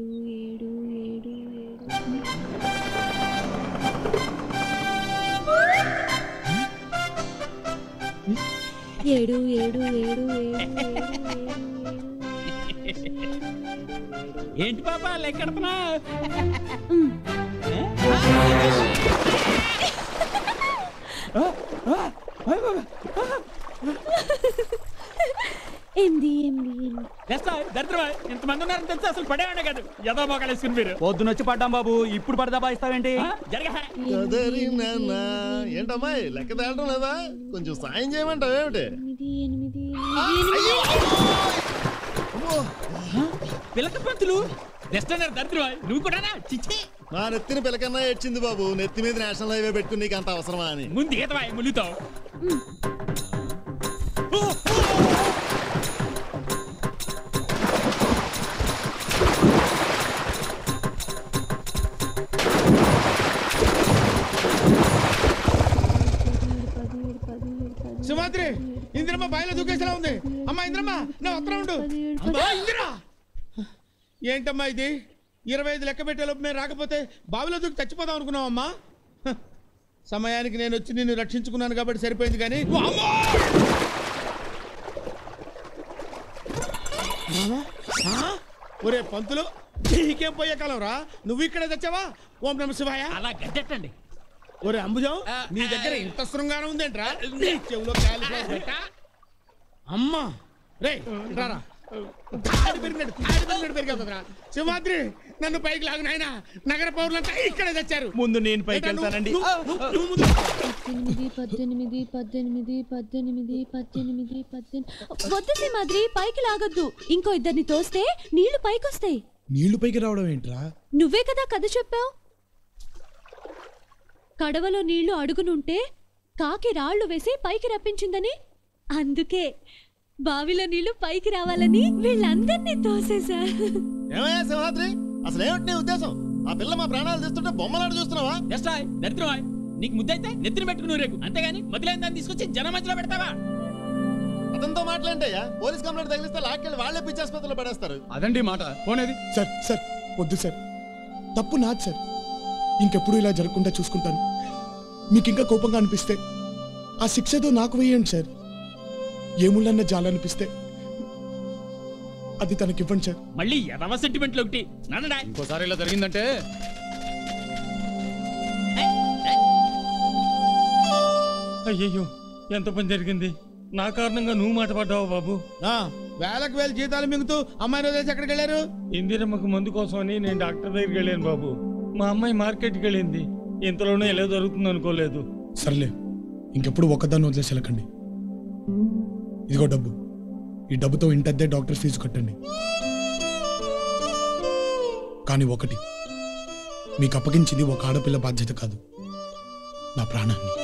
ఏంటి పాప లెక్కడుతున్నా? ఇంతమంది ఉన్నారని తెలిసి అసలు పడేవాడే కాదు. ఏదో మొక్కలు వేసుకుని మీరు పొద్దునొచ్చి పడ్డాం బాబు, ఇప్పుడు పడదా బాయిస్తావేంటి? ఏంటమ్మా లెక్క తేలటం లేదా? కొంచెం సాయం చేయమంటావు ఏమిటి? పిలక పంతులు దరిద్రమా నువ్వు కూడా చిచ్చి. నా నెత్తిన పిలకన్నా ఏడ్చింది బాబు. నెత్తి మీద నేషనల్ హైవే పెట్టుకుని నీకు అంత అవసరమా అని. ముందు ఈతవా ములుగుతావు. సుమాత్రి ఇంద్రమ్మ బాయిలో దూకేసేలా ఉంది. అమ్మా ఇంద్రమ్మ నా ఉత్తరం ఉండు. ఇందిరా ఏంటమ్మా ఇది? 25 లెక్క పెట్టేలోపు మేము రాకపోతే బావిలో దూకి చచ్చిపోదాం అనుకున్నావమ్మా. సమయానికి నేను వచ్చి నిన్ను రక్షించుకున్నాను కాబట్టి సరిపోయింది. కానీ ఒరే పంతులు, నీకేం పోయే కాలం రా? నువ్వు ఇక్కడే తెచ్చావా? ఓం నమ శివాయ. అలా గడ్డెట్టండి. ఒరే అంబుజం, నీ దగ్గర ఇంత శృంగారం ఉందేంట్రా? చెవులో అమ్మా రే రారా. సింహాద్రి నన్ను పైకి లాగు నాయనా. నగర పౌరులంతా ఇక్కడే తెచ్చారు. ముందు నేను పైకి వెళ్తానండి. 18 వద్దు సింహాద్రి, పైకి లాగొద్దు. ఇంకో ఇద్దరిని తోస్తే నీళ్లు పైకొస్తాయి. నీళ్లు పైకి రావడం ఏంట్రా? నువ్వే కదా కథ చెప్పావు. కడవలో నీళ్లు అడుగునుంటే కాకి రాళ్లు వేసి పైకి రప్పించిందని. అందుకే బావిలో నీళ్లు పైకి రావాలని వీళ్ళందరినీ తోసేశా. ఏమయ్యా సింహాద్రి, అసలు ఏమిటి నీ ఉద్దేశం? ఆ పిల్ల మా ప్రాణాలు తీస్తుంటే బొమ్మలాడు చూస్తున్నావా? దరిద్రమా నీకు ముద్దైతే నెత్తిన పెట్టుకుని రేకు, అంతేగాని మొదలైన దాన్ని తీసుకొచ్చి జనం మధ్యలో పెడతావా? అతనితో మాట్లాంటయ్యా. పోలీస్ కంప్లైంట్ తగిలిస్తే లాక్కెళ్ళి వాళ్ళే పిచ్చి ఆసుపత్రిలో పడేస్తారు. అదండి మాట పోనేది. సార్ సార్ వద్దు సార్, తప్పు నాది సార్. ఇంకెప్పుడు ఇలా జరగకుండా చూసుకుంటాను. మీకు ఇంకా కోపంగా అనిపిస్తే ఆ శిక్ష ఏదో నాకు వేయండి సార్. ఏముళ్ళన్న జాలనిపిస్తే అది తనకివ్వండి సార్. మళ్ళీ ఎదవ సెంటిమెంట్లు ఒకటి. ఇంకోసారి ఇలా జరిగిందంటే అయ్యయ్యో, ఎంత పని జరిగింది. నా కారణంగా నువ్వు మాట పడ్డావు బాబు. వేలకు వేలు జీతాలు మింగుతూ అమ్మాయి రోజు ఎక్కడికి వెళ్ళారు? ఇందిరమ్మకు మందు కోసం అని నేను డాక్టర్ దగ్గరికి వెళ్ళాను బాబు. మా అమ్మాయి మార్కెట్కి వెళ్ళింది. ఇంతలోనే ఎలా జరుగుతుంది అనుకోలేదు. సర్లే, ఇంకెప్పుడు ఒక్కదాన్ని వదిలేసి వెళ్ళకండి. ఇదిగో డబ్బు. ఈ డబ్బుతో ఇంటద్దే డాక్టర్ ఫీజు కట్టండి. కానీ ఒకటి, మీకు అప్పగించింది ఒక ఆడపిల్ల బాధ్యత కాదు, నా ప్రాణాన్ని.